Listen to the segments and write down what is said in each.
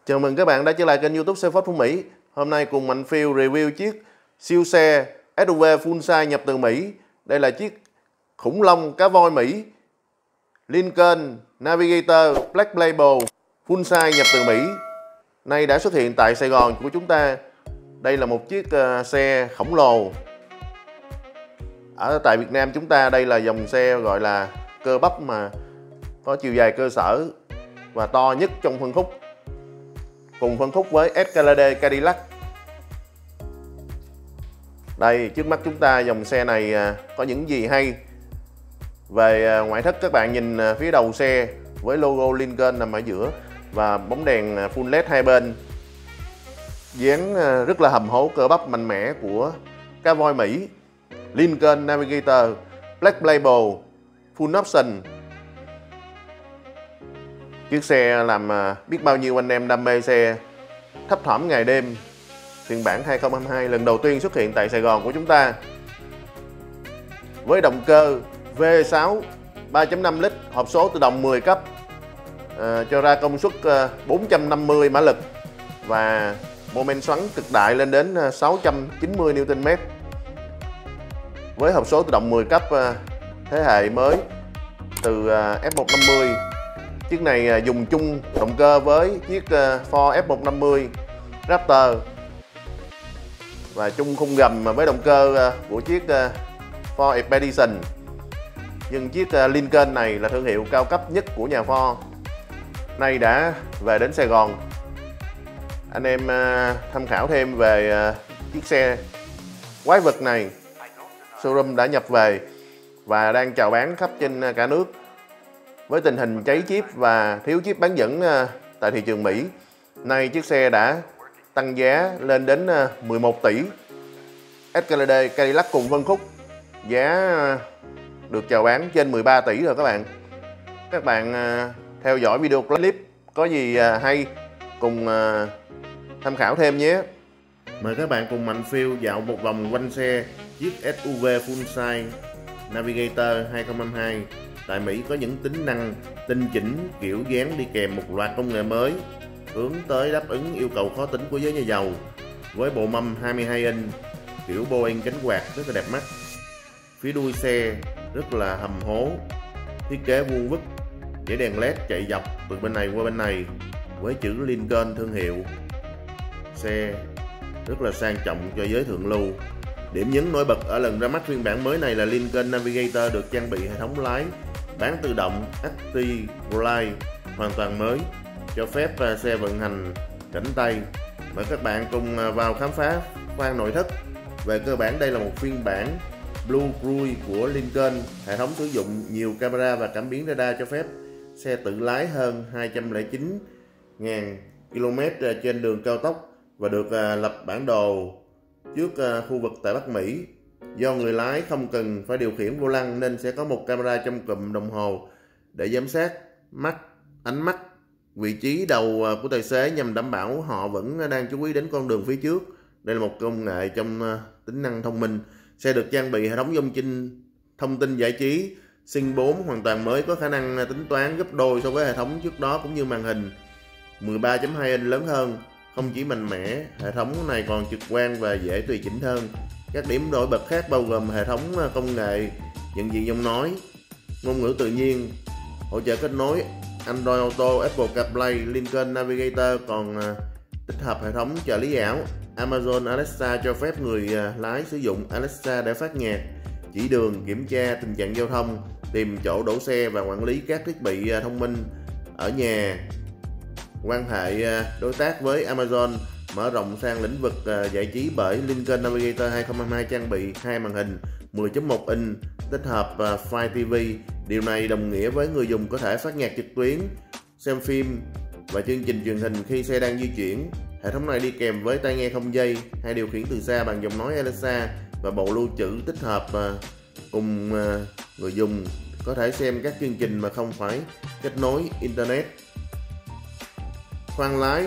Chào mừng các bạn đã trở lại kênh YouTube xe Ford Phú Mỹ. Hôm nay cùng Mạnh Phiêu review chiếc siêu xe SUV full size nhập từ Mỹ. Đây là chiếc khủng long cá voi Mỹ Lincoln Navigator Black Label full size nhập từ Mỹ. Nay đã xuất hiện tại Sài Gòn của chúng ta. Đây là một chiếc xe khổng lồ. Ở tại Việt Nam chúng ta đây là dòng xe gọi là cơ bắp mà có chiều dài cơ sở và to nhất trong phân khúc, cùng phân khúc với Escalade Cadillac. Đây, trước mắt chúng ta dòng xe này có những gì hay. Về ngoại thất, các bạn nhìn phía đầu xe với logo Lincoln nằm ở giữa và bóng đèn full LED hai bên, dáng rất là hầm hố cơ bắp mạnh mẽ của cá voi Mỹ Lincoln Navigator Black Label full option. Chiếc xe làm biết bao nhiêu anh em đam mê xe thấp thỏm ngày đêm. Phiên bản 2022 lần đầu tiên xuất hiện tại Sài Gòn của chúng ta, với động cơ V6 3.5 lít hộp số tự động 10 cấp, cho ra công suất 450 mã lực và mô men xoắn cực đại lên đến 690 Nm. Với hộp số tự động 10 cấp thế hệ mới từ F150. Chiếc này dùng chung động cơ với chiếc Ford F150 Raptor và chung khung gầm với động cơ của chiếc Ford Expedition. Nhưng chiếc Lincoln này là thương hiệu cao cấp nhất của nhà Ford. Nay đã về đến Sài Gòn. Anh em tham khảo thêm về chiếc xe quái vật này. Showroom đã nhập về và đang chào bán khắp trên cả nước. Với tình hình cháy chip và thiếu chip bán dẫn tại thị trường Mỹ, nay chiếc xe đã tăng giá lên đến 11 tỷ. Escalade Cadillac cùng phân khúc giá được chào bán trên 13 tỷ rồi các bạn. Các bạn theo dõi video clip có gì hay cùng tham khảo thêm nhé. Mời các bạn cùng Mạnh Phiêu dạo một vòng quanh xe chiếc SUV full size Navigator 2022. Tại Mỹ có những tính năng tinh chỉnh kiểu dáng đi kèm một loạt công nghệ mới hướng tới đáp ứng yêu cầu khó tính của giới nhà giàu. Với bộ mâm 22 inch kiểu Boeing cánh quạt rất là đẹp mắt. Phía đuôi xe rất là hầm hố, thiết kế vuông vức, dãy đèn LED chạy dọc từ bên này qua bên này với chữ Lincoln thương hiệu. Xe rất là sang trọng cho giới thượng lưu. Điểm nhấn nổi bật ở lần ra mắt phiên bản mới này là Lincoln Navigator được trang bị hệ thống lái bán tự động Active hoàn toàn mới, cho phép xe vận hành rảnh tay. Mời các bạn cùng vào khám phá khoang nội thất. Về cơ bản đây là một phiên bản Blue Cruise của Lincoln. Hệ thống sử dụng nhiều camera và cảm biến radar cho phép xe tự lái hơn 209.000 km trên đường cao tốc và được lập bản đồ trước khu vực tại Bắc Mỹ. Do người lái không cần phải điều khiển vô lăng nên sẽ có một camera trong cụm đồng hồ để giám sát ánh mắt, vị trí đầu của tài xế nhằm đảm bảo họ vẫn đang chú ý đến con đường phía trước. Đây là một công nghệ trong tính năng thông minh. Xe được trang bị hệ thống thông tin giải trí Sync 4 hoàn toàn mới, có khả năng tính toán gấp đôi so với hệ thống trước đó, cũng như màn hình 13.2 inch lớn hơn. Không chỉ mạnh mẽ, hệ thống này còn trực quan và dễ tùy chỉnh hơn. Các điểm nổi bật khác bao gồm hệ thống công nghệ nhận diện giọng nói, ngôn ngữ tự nhiên, hỗ trợ kết nối Android Auto, Apple CarPlay. Lincoln Navigator còn tích hợp hệ thống trợ lý ảo Amazon Alexa, cho phép người lái sử dụng Alexa để phát nhạc, chỉ đường, kiểm tra tình trạng giao thông, tìm chỗ đổ xe và quản lý các thiết bị thông minh ở nhà. Quan hệ đối tác với Amazon mở rộng sang lĩnh vực giải trí bởi Lincoln Navigator 2022 trang bị hai màn hình 10.1 inch tích hợp Fire TV. Điều này đồng nghĩa với người dùng có thể phát nhạc trực tuyến, xem phim và chương trình truyền hình khi xe đang di chuyển. Hệ thống này đi kèm với tai nghe không dây, hay điều khiển từ xa bằng giọng nói Alexa và bộ lưu trữ tích hợp cùng người dùng có thể xem các chương trình mà không phải kết nối Internet. Khoang lái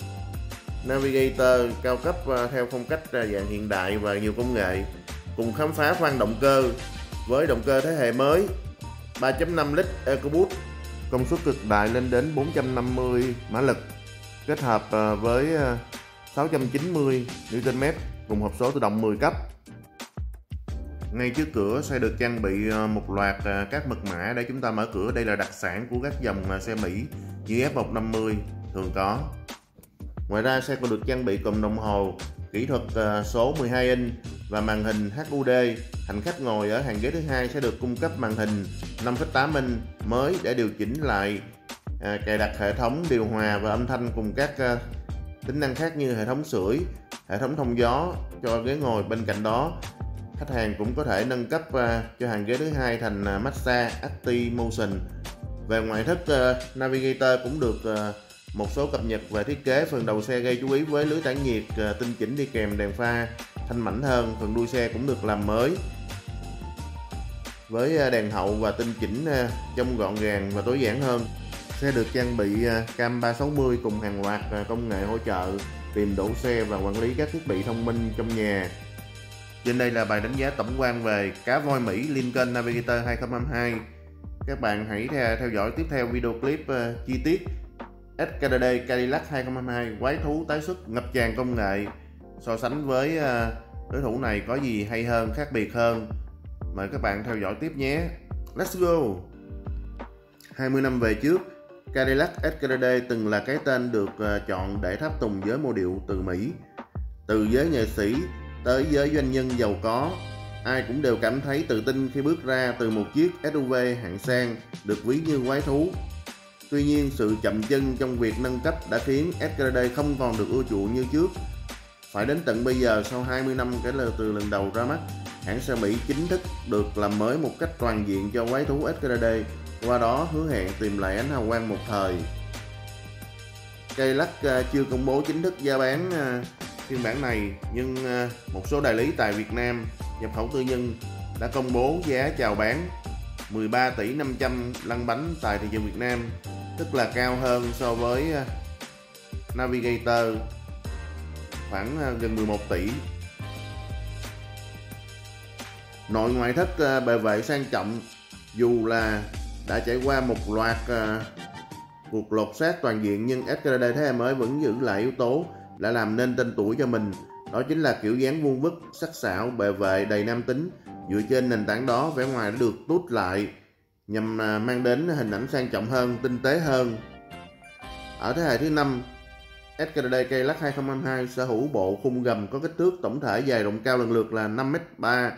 Navigator cao cấp theo phong cách dạng hiện đại và nhiều công nghệ. Cùng khám phá khoang động cơ với động cơ thế hệ mới 3.5 lít EcoBoost, công suất cực đại lên đến 450 mã lực, kết hợp với 690 Nm cùng hộp số tự động 10 cấp. Ngay trước cửa sẽ được trang bị một loạt các mật mã để chúng ta mở cửa. Đây là đặc sản của các dòng xe Mỹ như F150 thường có. Ngoài ra xe còn được trang bị cụm đồng hồ kỹ thuật số 12 inch và màn hình HUD. Hành khách ngồi ở hàng ghế thứ hai sẽ được cung cấp màn hình 5.8 inch mới để điều chỉnh lại cài đặt hệ thống điều hòa và âm thanh cùng các tính năng khác như hệ thống sưởi, hệ thống thông gió cho ghế ngồi. Bên cạnh đó, khách hàng cũng có thể nâng cấp cho hàng ghế thứ hai thành Massage Active Motion. Về ngoại thất, Navigator cũng được một số cập nhật về thiết kế. Phần đầu xe gây chú ý với lưới tản nhiệt tinh chỉnh đi kèm đèn pha thanh mảnh hơn. Phần đuôi xe cũng được làm mới với đèn hậu và tinh chỉnh trông gọn gàng và tối giản hơn. Xe được trang bị cam 360 cùng hàng loạt công nghệ hỗ trợ tìm đỗ xe và quản lý các thiết bị thông minh trong nhà. Trên đây là bài đánh giá tổng quan về cá voi Mỹ Lincoln Navigator 2022. Các bạn hãy theo dõi tiếp theo video clip chi tiết SKD Cadillac 2022 quái thú tái xuất ngập tràn công nghệ. So sánh với đối thủ này có gì hay hơn, khác biệt hơn. Mời các bạn theo dõi tiếp nhé. Let's go! 20 năm về trước, Cadillac SKD từng là cái tên được chọn để tháp tùng giới mô điệu từ Mỹ. Từ giới nghệ sĩ tới giới doanh nhân giàu có, ai cũng đều cảm thấy tự tin khi bước ra từ một chiếc SUV hạng sang được ví như quái thú. Tuy nhiên, sự chậm chân trong việc nâng cấp đã khiến SKD không còn được ưa chuộng như trước. Phải đến tận bây giờ, sau 20 năm kể từ lần đầu ra mắt, hãng xe Mỹ chính thức được làm mới một cách toàn diện cho quái thú SKD, qua đó hứa hẹn tìm lại ánh hào quang một thời. Cadillac chưa công bố chính thức giá bán phiên bản này, nhưng một số đại lý tại Việt Nam nhập khẩu tư nhân đã công bố giá chào bán 13 tỷ 500 lăn bánh tại thị trường Việt Nam, tức là cao hơn so với Navigator khoảng gần 11 tỷ. Nội ngoại thất bề vệ sang trọng. Dù là đã trải qua một loạt cuộc lột xác toàn diện, nhưng SKD thế hệ mới vẫn giữ lại yếu tố đã làm nên tên tuổi cho mình. Đó chính là kiểu dáng vuông vức, sắc sảo, bề vệ đầy nam tính. Dựa trên nền tảng đó, vẻ ngoài đã được tút lại nhằm mang đến hình ảnh sang trọng hơn, tinh tế hơn. Ở thế hệ thứ 5, SKD Cadillac 2022 sở hữu bộ khung gầm có kích thước tổng thể dài rộng cao lần lượt là 5m382,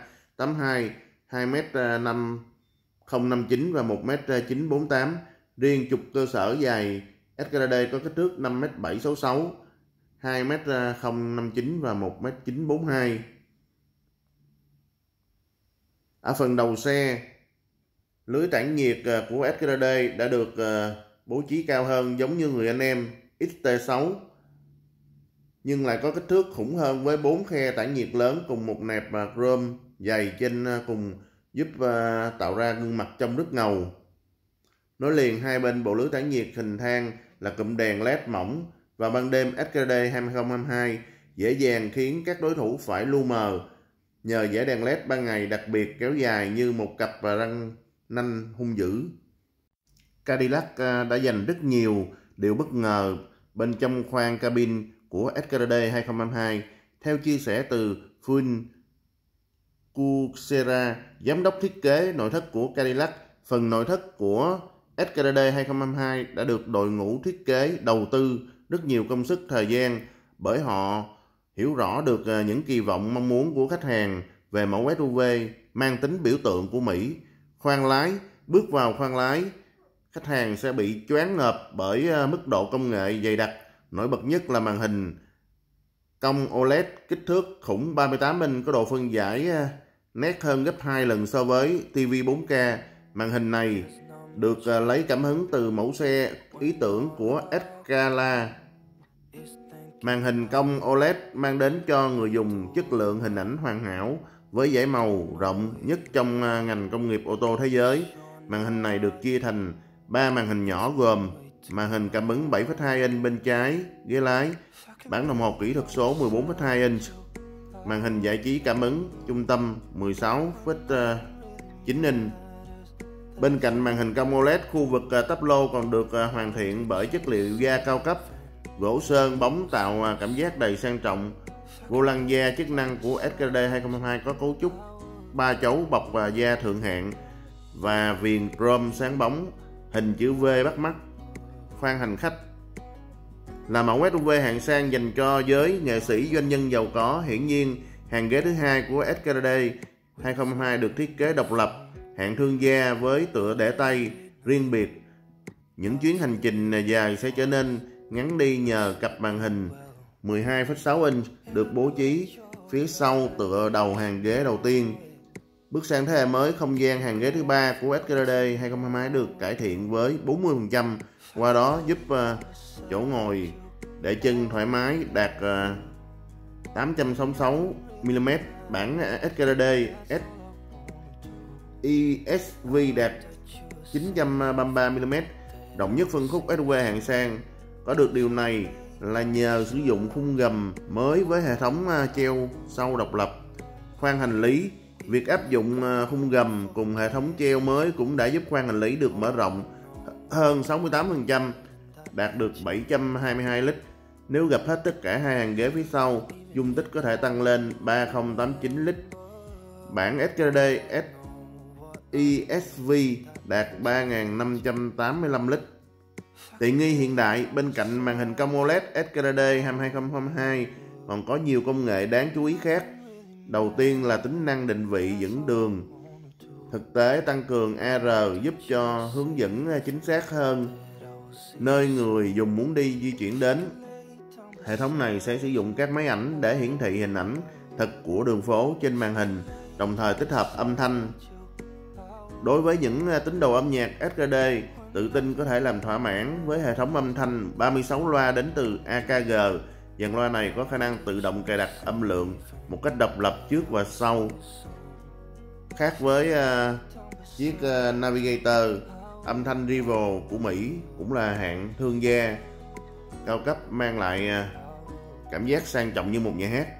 2m5059 và 1m948. Riêng trục cơ sở dài SKD có kích thước 5m766, 2m059 và 1m942. Ở phần đầu xe, lưới tản nhiệt của SKD đã được bố trí cao hơn giống như người anh em XT6, nhưng lại có kích thước khủng hơn với 4 khe tản nhiệt lớn cùng một nẹp chrome dày trên cùng, giúp tạo ra gương mặt trông rất ngầu. Nối liền hai bên bộ lưới tản nhiệt hình thang là cụm đèn LED mỏng, và ban đêm SKD 2022 dễ dàng khiến các đối thủ phải lu mờ nhờ dải đèn LED ban ngày đặc biệt kéo dài như một cặp răng nanh hung dữ. Cadillac đã dành rất nhiều điều bất ngờ bên trong khoang cabin của SKD 2022. Theo chia sẻ từ Phil Kucera, giám đốc thiết kế nội thất của Cadillac, phần nội thất của SKD 2022 đã được đội ngũ thiết kế đầu tư rất nhiều công sức thời gian, bởi họ hiểu rõ được những kỳ vọng mong muốn của khách hàng về mẫu SUV mang tính biểu tượng của Mỹ. Khoang lái, bước vào khoang lái, khách hàng sẽ bị choáng ngợp bởi mức độ công nghệ dày đặc. Nổi bật nhất là màn hình cong OLED kích thước khủng 38 inch có độ phân giải nét hơn gấp 2 lần so với TV 4K. Màn hình này được lấy cảm hứng từ mẫu xe ý tưởng của Scala. Màn hình cong OLED mang đến cho người dùng chất lượng hình ảnh hoàn hảo với dải màu rộng nhất trong ngành công nghiệp ô tô thế giới. Màn hình này được chia thành 3 màn hình nhỏ gồm màn hình cảm ứng 7,2 inch bên trái ghế lái, bản đồng hồ kỹ thuật số 14,2 inch, màn hình giải trí cảm ứng trung tâm 16,9 inch. Bên cạnh màn hình cong OLED, khu vực táp lô còn được hoàn thiện bởi chất liệu da cao cấp Gỗ sơn bóng tạo cảm giác đầy sang trọng. Vô lăng da chức năng của SKD 2022 có cấu trúc 3 chấu bọc da thượng hạng và viền chrome sáng bóng, hình chữ V bắt mắt. Khoang hành khách là mẫu SUV hạng sang dành cho giới nghệ sĩ doanh nhân giàu có. Hiển nhiên, hàng ghế thứ hai của SKD 2022 được thiết kế độc lập, hạng thương gia với tựa để tay riêng biệt. Những chuyến hành trình dài sẽ trở nên ngắn đi nhờ cặp màn hình 12,6 inch được bố trí phía sau tựa đầu hàng ghế đầu tiên. Bước sang thế hệ mới, không gian hàng ghế thứ ba của SKD 2022 được cải thiện với 40%, qua đó giúp chỗ ngồi để chân thoải mái đạt 866mm, bản SKD ESV đạt 933mm. Rộng nhất phân khúc SUV hạng sang. Có được điều này là nhờ sử dụng khung gầm mới với hệ thống treo sau độc lập. Khoang hành lý, việc áp dụng khung gầm cùng hệ thống treo mới cũng đã giúp khoang hành lý được mở rộng hơn 68%, đạt được 722 lít. Nếu gập hết tất cả hai hàng ghế phía sau, dung tích có thể tăng lên 3089 lít. Bản SKD ESV đạt 3585 lít. Tiện nghi hiện đại, bên cạnh màn hình cong OLED, SKD 2022 còn có nhiều công nghệ đáng chú ý khác. Đầu tiên là tính năng định vị dẫn đường thực tế tăng cường AR, giúp cho hướng dẫn chính xác hơn nơi người dùng muốn đi di chuyển đến. Hệ thống này sẽ sử dụng các máy ảnh để hiển thị hình ảnh thật của đường phố trên màn hình, đồng thời tích hợp âm thanh. Đối với những tín đồ âm nhạc, SKD tự tin có thể làm thỏa mãn với hệ thống âm thanh 36 loa đến từ AKG. Dàn loa này có khả năng tự động cài đặt âm lượng một cách độc lập trước và sau. Khác với chiếc Navigator, âm thanh Rival của Mỹ cũng là hạng thương gia cao cấp, mang lại cảm giác sang trọng như một nhà hát.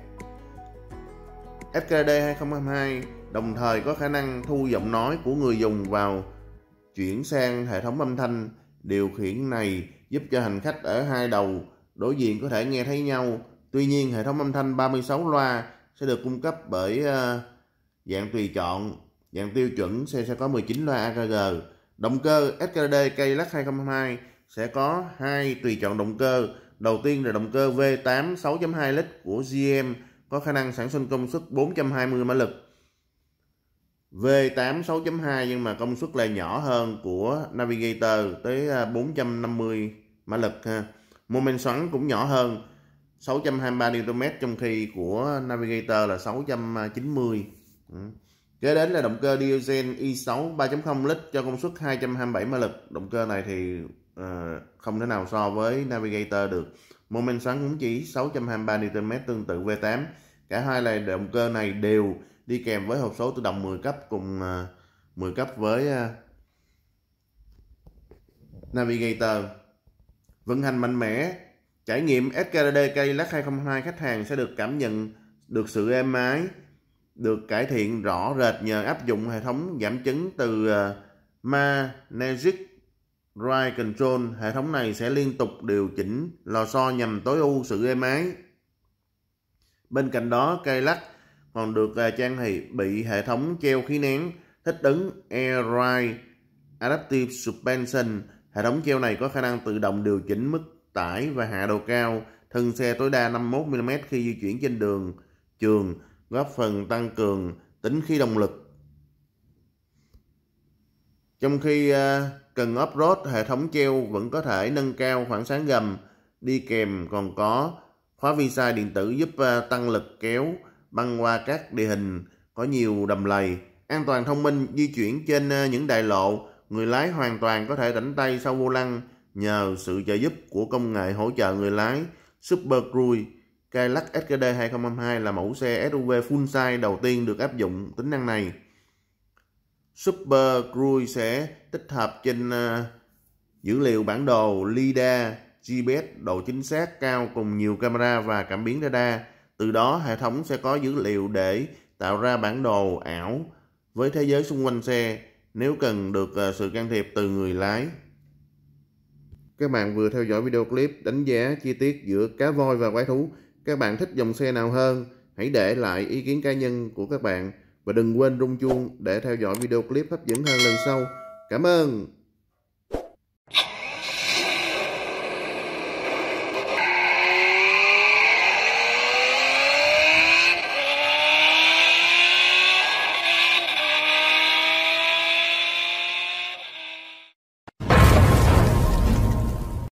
SKD 2022 đồng thời có khả năng thu giọng nói của người dùng vào chuyển sang hệ thống âm thanh. Điều khiển này giúp cho hành khách ở hai đầu đối diện có thể nghe thấy nhau. Tuy nhiên, hệ thống âm thanh 36 loa sẽ được cung cấp bởi dạng tùy chọn. Dạng tiêu chuẩn sẽ có 19 loa AKG. Động cơ SKD Cadillac 2022 sẽ có hai tùy chọn động cơ. Đầu tiên là động cơ V8 6.2 lít của GM, có khả năng sản sinh công suất 420 mã lực. V8 6.2 nhưng mà công suất lại nhỏ hơn của Navigator tới 450 mã lực ha. Mô men xoắn cũng nhỏ hơn 623 Nm, trong khi của Navigator là 690. Kế đến là động cơ diesel i6 3.0 lít cho công suất 227 mã lực. Động cơ này thì không thể nào so với Navigator được. Mô men xoắn cũng chỉ 623 Nm, tương tự V8. Cả hai loại động cơ này đều đi kèm với hộp số tự động 10 cấp cùng 10 cấp với Navigator. Vận hành mạnh mẽ. Trải nghiệm SKD Cadillac 2022, khách hàng sẽ được cảm nhận được sự êm ái, được cải thiện rõ rệt nhờ áp dụng hệ thống giảm chấn từ Magnetic Ride Control. Hệ thống này sẽ liên tục điều chỉnh lò xo nhằm tối ưu sự êm ái. Bên cạnh đó, Cadillac còn được trang bị hệ thống treo khí nén thích ứng Air Ride Adaptive Suspension. Hệ thống treo này có khả năng tự động điều chỉnh mức tải và hạ độ cao thân xe tối đa 51mm khi di chuyển trên đường trường, góp phần tăng cường tính khí động lực. Trong khi cần off-road, hệ thống treo vẫn có thể nâng cao khoảng sáng gầm. Đi kèm còn có khóa vi sai điện tử giúp tăng lực kéo băng qua các địa hình có nhiều đầm lầy. An toàn thông minh, di chuyển trên những đại lộ, người lái hoàn toàn có thể rảnh tay sau vô lăng nhờ sự trợ giúp của công nghệ hỗ trợ người lái Super Cruise. Cadillac SKD 2022 là mẫu xe SUV full size đầu tiên được áp dụng tính năng này. Super Cruise sẽ tích hợp trên dữ liệu bản đồ LiDAR, GPS, độ chính xác cao cùng nhiều camera và cảm biến radar. Từ đó, hệ thống sẽ có dữ liệu để tạo ra bản đồ ảo với thế giới xung quanh xe nếu cần được sự can thiệp từ người lái. Các bạn vừa theo dõi video clip đánh giá chi tiết giữa cá voi và quái thú. Các bạn thích dòng xe nào hơn? Hãy để lại ý kiến cá nhân của các bạn và đừng quên rung chuông để theo dõi video clip hấp dẫn hơn lần sau. Cảm ơn.